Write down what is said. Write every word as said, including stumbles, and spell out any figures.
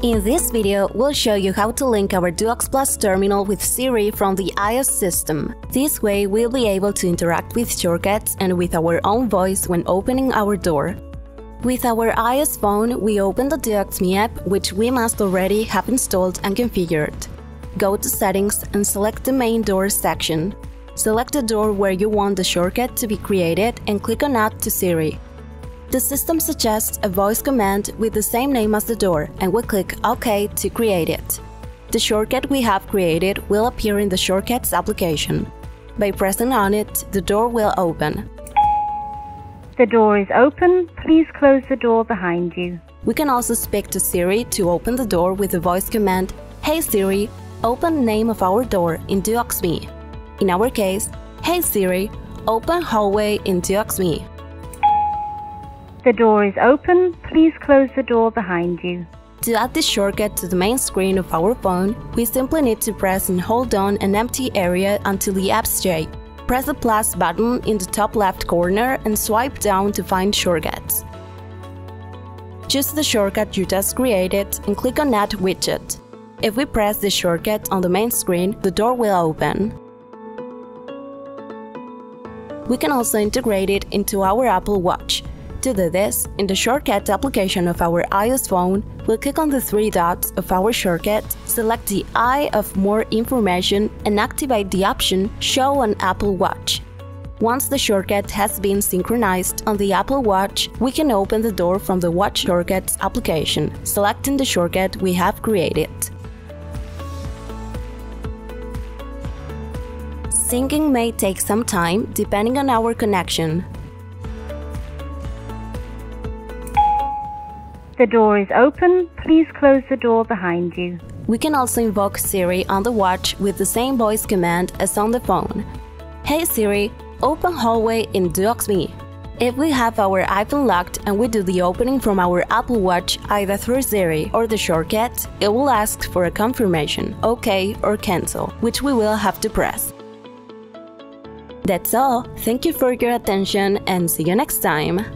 In this video, we'll show you how to link our DUOX Plus terminal with Siri from the iOS system. This way, we'll be able to interact with shortcuts and with our own voice when opening our door. With our iOS phone, we open the DuoxMe app, which we must already have installed and configured. Go to Settings and select the Main Door section. Select the door where you want the shortcut to be created and click on Add to Siri. The system suggests a voice command with the same name as the door, and we click OK to create it. The shortcut we have created will appear in the Shortcuts application. By pressing on it, the door will open. The door is open. Please close the door behind you. We can also speak to Siri to open the door with the voice command, "Hey Siri, open name of our door in DuoxMe." In our case, "Hey Siri, open hallway in DuoxMe." The door is open. Please close the door behind you. To add this shortcut to the main screen of our phone, we simply need to press and hold on an empty area until the app's shape. Press the plus button in the top left corner and swipe down to find shortcuts. Choose the shortcut you just created and click on Add Widget. If we press this shortcut on the main screen, the door will open. We can also integrate it into our Apple Watch. To do this, in the Shortcut application of our iOS phone, we'll click on the three dots of our shortcut, select the eye of More Information and activate the option Show on Apple Watch. Once the shortcut has been synchronized on the Apple Watch, we can open the door from the Watch Shortcuts application, selecting the shortcut we have created. Syncing may take some time depending on our connection. The door is open. Please close the door behind you. We can also invoke Siri on the watch with the same voice command as on the phone. "Hey Siri, open hallway in DuoxMe." If we have our iPhone locked and we do the opening from our Apple Watch either through Siri or the shortcut, it will ask for a confirmation, OK or cancel, which we will have to press. That's all. Thank you for your attention and see you next time.